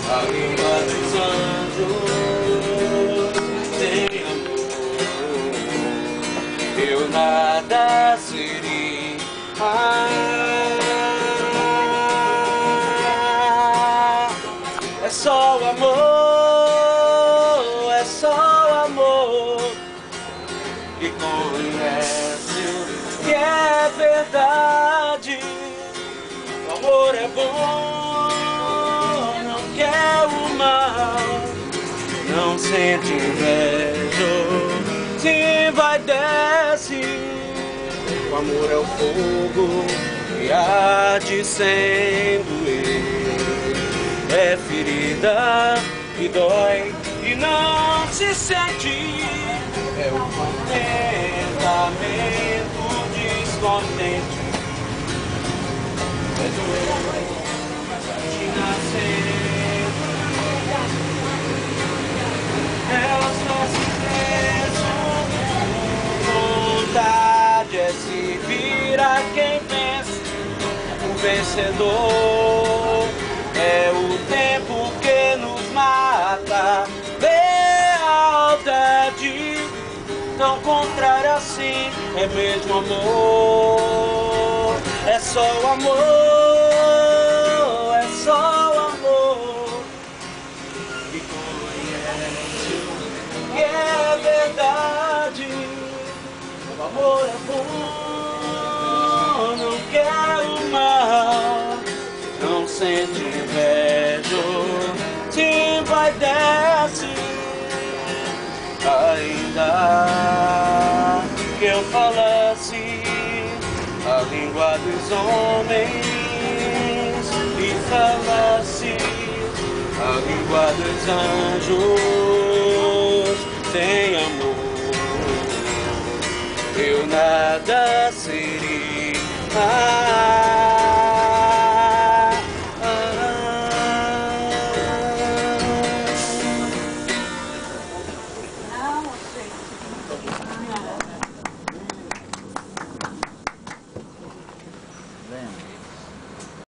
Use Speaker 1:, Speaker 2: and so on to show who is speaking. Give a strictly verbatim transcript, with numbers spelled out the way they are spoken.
Speaker 1: A língua dos anjos tem amor. Eu nada seria. Ah, é só o amor, é só o amor que conhece o que é verdade. O amor é bom, não quer o mal, não sente inveja, se vai desce. O amor é o fogo que arde sem doer, é ferida que dói e não se sente, é o contentamento descontente, é doer de nascer, é os nossos preços, vontade é se vira quem pensa, o vencedor é o tempo que nos mata, lealdade tão contrária assim, é mesmo amor, é só o amor, é só o amor que conhece o que é verdade. O amor é bom, não quer o mal, não sente inveja, se vai desce. Ainda que eu falasse a língua dos homens e falasse a língua dos anjos, sem amor eu nada seria.